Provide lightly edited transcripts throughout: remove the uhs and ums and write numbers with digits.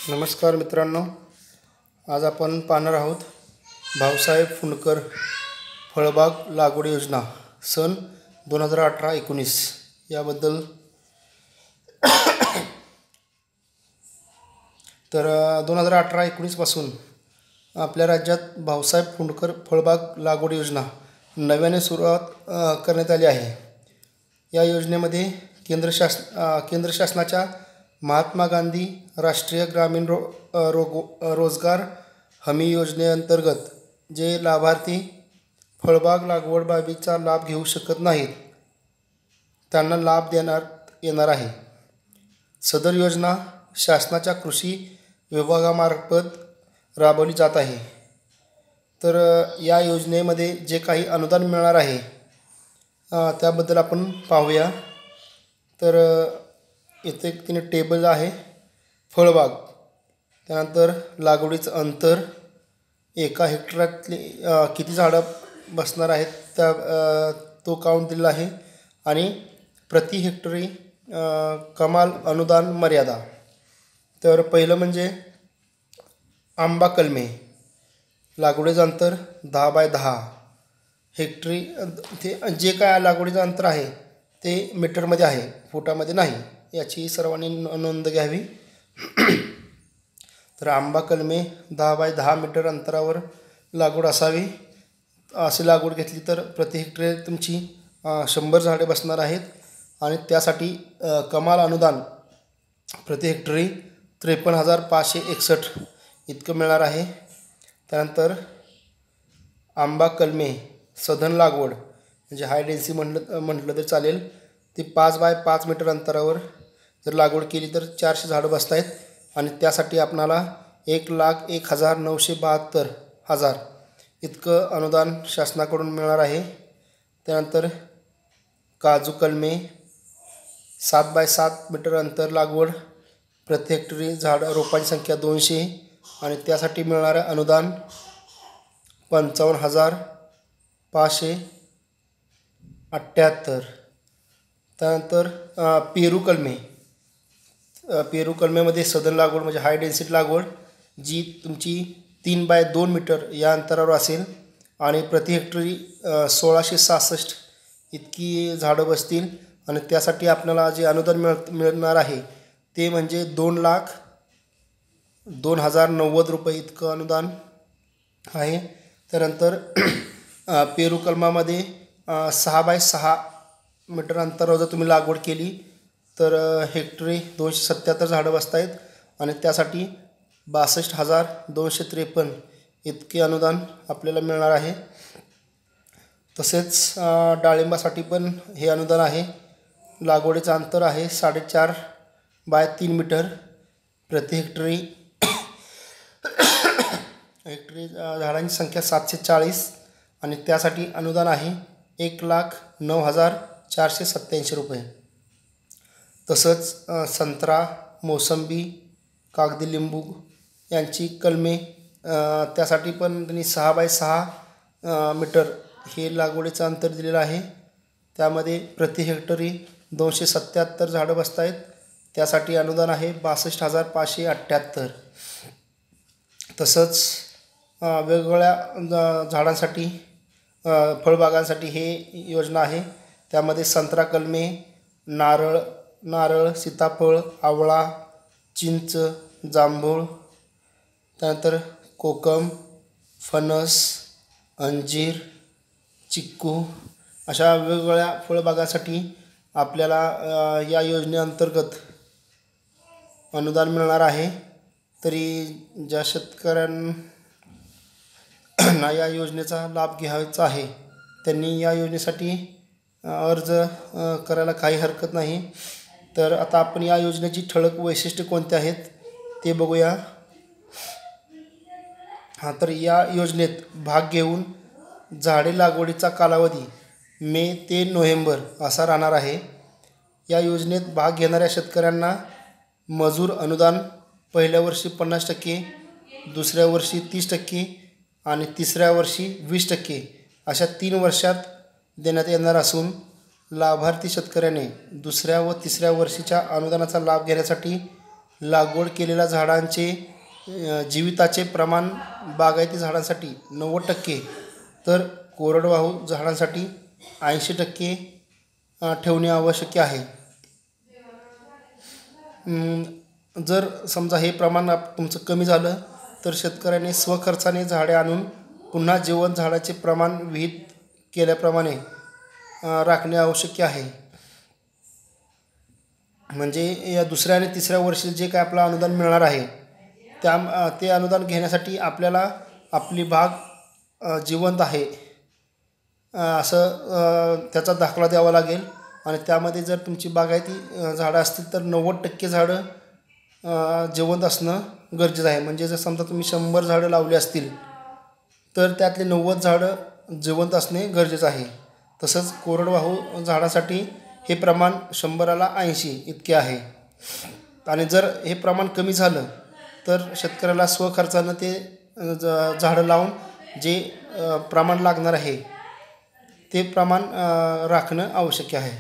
नमस्कार मित्रांनो, आज आपण पाहणार आहोत भाऊसाहेब फुंडकर फळबाग लागवड योजना सन 2018-19 याबद्दल. तर 2018-19 पासून आपल्या राज्यात भाऊसाहेब फुंडकर फळबाग लागवड योजना नव्याने सुरुवात करण्यात आली आहे. या योजनेमध्ये केंद्र शासनाच्या महात्मा गांधी राष्ट्रीय ग्रामीण रोजगार हमी योजनेअंतर्गत जे लाभार्थी फळबाग लागवड बाबीचा लाभ घेऊ शकत नाहीत त्यांना लाभ देण्यात येणार आहे. सदर योजना शासनाच्या कृषी विभागामार्फत राबवली जात आहे. तर या योजनेमध्ये जे काही अनुदान मिळणार आहे त्याबद्दल आपण पाहूया. तर इथे तिने टेबल आहे. फळबाग, त्यानंतर लागवडीचं अंतर, एका हेक्टरातली किती झाडं बसणार आहेत तो काउंट दिलेला आहे, आणि प्रति हेक्टरी कमाल अनुदान मर्यादा. तर पहिलं म्हणजे आंबा कलमे, लागवडीचं अंतर 10 बाय 10 हेक्टरी. ते जे काय लागवडीचं अंतर आहे ते मीटरमध्ये आहे, फुटामध्ये नाही, याची सर्वांनी नोंद घ्यावी. तर आंबा कलमे 10 बाय 10 मीटर अंतरावर लागवड असावी. अशी लागवड घेतली तर प्रति हेक्टरी तुमची 100 झाडे बसणार आहेत, आणि त्यासाठी कमाल अनुदान प्रति हेक्टरी 53,561 इतकं मिळणार आहे. त्यानंतर आंबा कलमे सधन लागवड म्हणजे हाय डेन्सिटी म्हटलं तर चालेल, ती 5 बाय 5 मीटर अंतरावर जर लागवड केली तर 400 झाडं बसत आहेत, आणि त्यासाठी आपणाला 1,01,972 इतकं अनुदान शासनाकडून मिळणार आहे. त्यानंतर काजू कलमे 7 बाय 7 मीटर अंतर लागवड, प्रति हेक्टरी झाडं रोपांची संख्या 200, आणि त्यासाठी मिळणारे अनुदान 55,578. त्यानंतर पेरू कलमेमध्ये सदन लागवड म्हणजे हाय डेन्सिटी लागवड, जी तुमची 3 बाय 2 मीटर या अंतरावर असेल, आणि प्रति हेक्टरी 1,666 इतकी झाडं बसतील, आणि त्यासाठी आपल्याला जे अनुदान मिळणार आहे ते म्हणजे 2,02,090 रुपये इतकं अनुदान आहे. त्यानंतर पेरू कलमामध्ये 6 बाय 6 मीटर अंतरावर जर तुम्ही लागवड केली तर हेक्टरी 277 झाडं बसत आहेत, आणि त्यासाठी 62,253 इतके अनुदान आपल्याला मिळणार आहे. तसेच डाळिंबासाठी पण हे अनुदान आहे. लागवडीचं अंतर आहे 4.5 बाय 3 मीटर, प्रति हेक्टरी झाडांची संख्या 740, आणि त्यासाठी अनुदान आहे 1,09,487 रुपये. तसंच संत्रा, मोसंबी, कागदी लिंबू यांची कलमे, त्यासाठी पण त्यांनी 6 बाय 6 मीटर हे लागवडीचं अंतर दिलेलं आहे. त्यामध्ये प्रति हेक्टरी 277 झाडं बसत आहेत, त्यासाठी अनुदान आहे 62,578. तसंच वेगवेगळ्या झाडांसाठी फळबागांसाठी हे योजना आहे. त्यामध्ये संत्रा कलमे, नारळ, सीताफळ, आवळा, चिंच, जांभूळ, त्यानंतर कोकम, फणस, अंजीर, चिक्कू अशा वेगवेगळ्या फळबागांसाठी आपल्याला या योजनेअंतर्गत अनुदान मिळणार आहे. तरी ज्या शेतकऱ्यांना या योजनेचा लाभ घ्यायचा आहे त्यांनी या योजनेसाठी अर्ज करायला काही हरकत नाही. तर आता आपण या योजनेची ठळक वैशिष्ट्ये कोणती आहेत ते बघूया. तर या योजनेत भाग घेऊन झाडे लागवडीचा कालावधी मे ते नोव्हेंबर असा राहणार आहे. या योजनेत भाग घेणाऱ्या शेतकऱ्यांना मजूर अनुदान पहिल्या वर्षी 50%, दुसऱ्या वर्षी 30% आणि तिसऱ्या वर्षी 20% अशा 3 वर्षात देण्यात येणार असून लाभार्थी शेतकऱ्याने दुसऱ्या व तिसऱ्या वर्षीच्या अनुदानाचा लाभ घेण्यासाठी लागवड केलेल्या झाडांचे जीविताचे प्रमाण बागायती झाडांसाठी 90%, तर कोरडवाहू झाडांसाठी 80% ठेवणे आवश्यक आहे. जर समजा हे प्रमाण तुमचं कमी झालं तर शेतकऱ्याने स्वखर्चाने झाडे आणून पुन्हा जिवंत झाडाचे प्रमाण विहित केल्याप्रमाणे राखणे आवश्यक आहे. म्हणजे या दुसऱ्या आणि तिसऱ्या वर्षी जे काय आपलं अनुदान मिळणार आहे ते अनुदान घेण्यासाठी आपल्याला आपली बाग जिवंत आहे असं त्याचा दाखला द्यावा लागेल. आणि त्यामध्ये जर तुमची बागायती झाडं असतील तर 90% झाडं जिवंत असणं गरजेचं आहे. म्हणजे जर समजा तुम्ही 100 झाडं लावली असतील तर त्यातले 90 झाडं जिवंत असणे गरजेचं आहे. तसंच कोरडवाहू झाडासाठी हे प्रमाण 100ला 80 इतके आहे. आणि जर हे प्रमाण कमी झालं तर शेतकऱ्याला स्वखर्चानं ते झाडं लावून जे प्रमाण लागणार आहे ते प्रमाण राखणं आवश्यक आहे.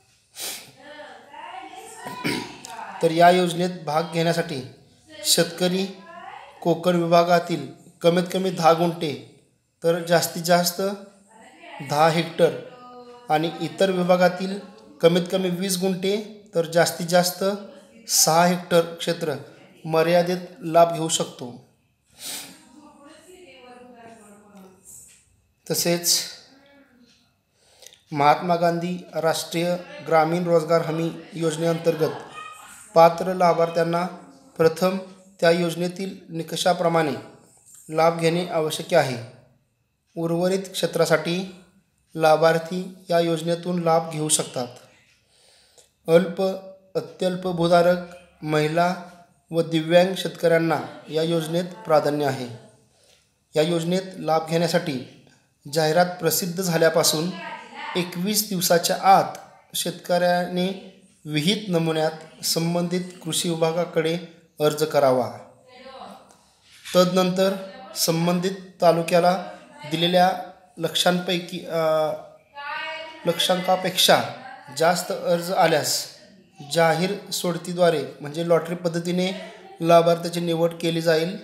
तर या योजनेत भाग घेण्यासाठी शेतकरी कोकण विभागातील कमीत कमी 10 गुंठे तर जास्तीत जास्त 10 हेक्टर आणि इतर विभागातील कमीत कमी 20 गुंठे तर जास्तीत जास्त 6 हेक्टर क्षेत्र मर्यादित लाभ घेऊ शकतो. तसेच महात्मा गांधी राष्ट्रीय ग्रामीण रोजगार हमी योजनेअंतर्गत पात्र लाभार्थ्यांना प्रथम त्या योजनेतील निकषाप्रमाणे लाभ घेणे आवश्यक आहे. उर्वरित क्षेत्रासाठी लाभार्थी या योजनेतून लाभ घेऊ शकतात. अत्यल्प भूधारक, महिला व दिव्यांग शेतकऱ्यांना या योजनेत प्राधान्य आहे. या योजनेत लाभ घेण्यासाठी जाहिरात प्रसिद्ध झाल्यापासून 21 दिवसाच्या आत शेतकऱ्याने विहित नमुन्यात संबंधित कृषी विभागाकडे अर्ज करावा. तदनंतर संबंधित तालुक्याला दिलेल्या लक्षांकापेक्षा जास्त अर्ज आल्यास जाहीर सोडतीद्वारे म्हणजे लॉटरी पद्धतीने लाभार्थ्याची निवड केली जाईल.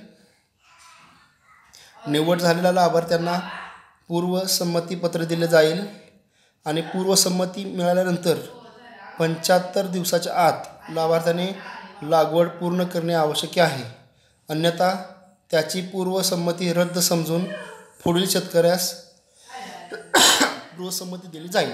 निवड झालेल्या लाभार्थ्यांना पूर्वसंमतीपत्र दिले जाईल आणि पूर्वसंमती मिळाल्यानंतर 75 दिवसाच्या आत लाभार्थ्याने लागवड पूर्ण करणे आवश्यक आहे. अन्यथा त्याची पूर्वसंमती रद्द समजून पुढील शेतकऱ्यास पूर्वसंमती दिली जाईल.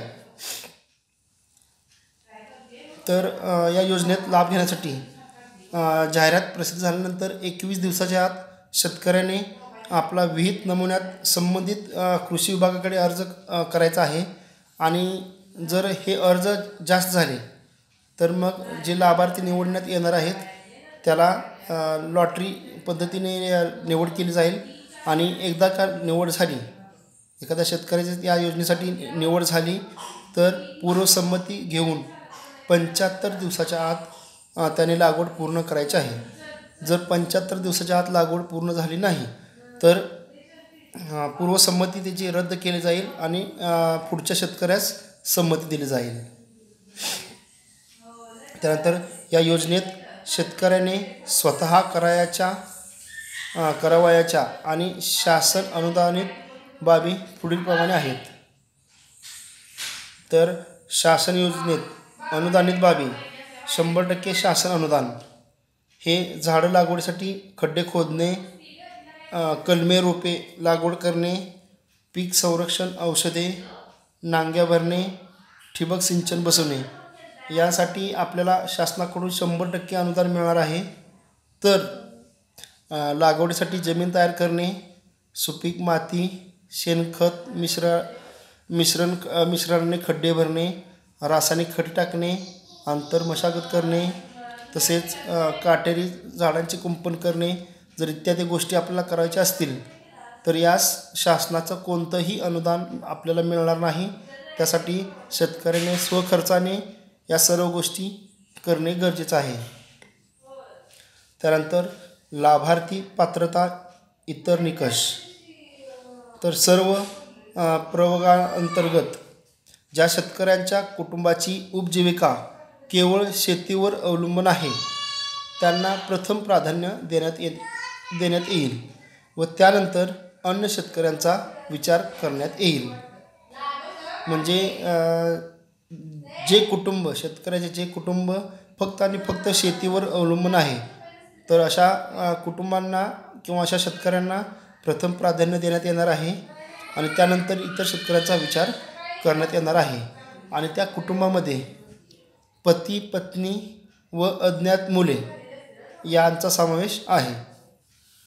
तर या योजनेत लाभ घेण्यासाठी जाहिरात प्रसिद्ध झाल्यानंतर 21 दिवसाच्या आत शेतकऱ्याने आपला विहित नमुन्यात संबंधित कृषी विभागाकडे अर्ज करायचा आहे. आणि जर हे अर्ज जास्त झाले तर मग जे लाभार्थी निवडण्यात येणार आहेत त्याला लॉटरी पद्धतीने निवड केली जाईल. आणि एकदा का निवड झाली, एखाद्या शेतकऱ्याची या योजनेसाठी निवड झाली तर पूर्वसंमती घेऊन 75 दिवसाच्या आत त्याने लागवड पूर्ण करायची आहे. जर 75 दिवसाच्या आत लागवड पूर्ण झाली नाही तर पूर्वसंमती त्याची रद्द केली जाईल आणि पुढच्या शेतकऱ्यास संमती दिली जाईल. त्यानंतर या योजनेत शेतकऱ्याने स्वतः करावयाच्या आणि शासन अनुदानित बाबी पुढीलप्रमाणे आहेत. तर शासन योजनेत अनुदानित बाबी 100% शासन अनुदान हे झाडं लागवडीसाठी खड्डे खोदणे, कलमे रोपे लागवड करणे, पीक संरक्षण औषधे, नांग्या भरणे, ठिबक सिंचन बसवणे यासाठी आपल्याला शासनाकडून 100% अनुदान मिळणार आहे. तर लागवडीसाठी जमीन तयार करणे, सुपीक माती, शेणखत मिश्रणाने खड्डे भरणे, रासायनिक खते टाकणे, आंतर मशागत करणे, तसेच काटेरी झाडांचे कुंपण करणे जर इत्यादी गोष्टी आपल्याला करायच्या असतील तर यास शासनाचं कोणतंही अनुदान आपल्याला मिळणार नाही. त्यासाठी शेतकऱ्याने स्वखर्चाने या सर्व गोष्टी करणे गरजेचं आहे. त्यानंतर लाभार्थी पात्रता इतर निकष. तर सर्व प्रवर्गाअंतर्गत ज्या शेतकऱ्यांच्या कुटुंबाची उपजीविका केवळ शेतीवर अवलंबून आहे त्यांना प्रथम प्राधान्य देण्यात येईल व त्यानंतर अन्य शेतकऱ्यांचा विचार करण्यात येईल. म्हणजे जे कुटुंब शेतकऱ्याचे जे कुटुंब फक्त आणि फक्त शेतीवर अवलंबून आहे, तर अशा कुटुंबांना किंवा अशा शेतकऱ्यांना प्रथम प्राधान्य देण्यात येणार आहे आणि त्यानंतर इतर शेतकऱ्यांचा विचार करण्यात येणार आहे. आणि त्या कुटुंबामध्ये पती, पत्नी व अज्ञात मुले यांचा समावेश आहे.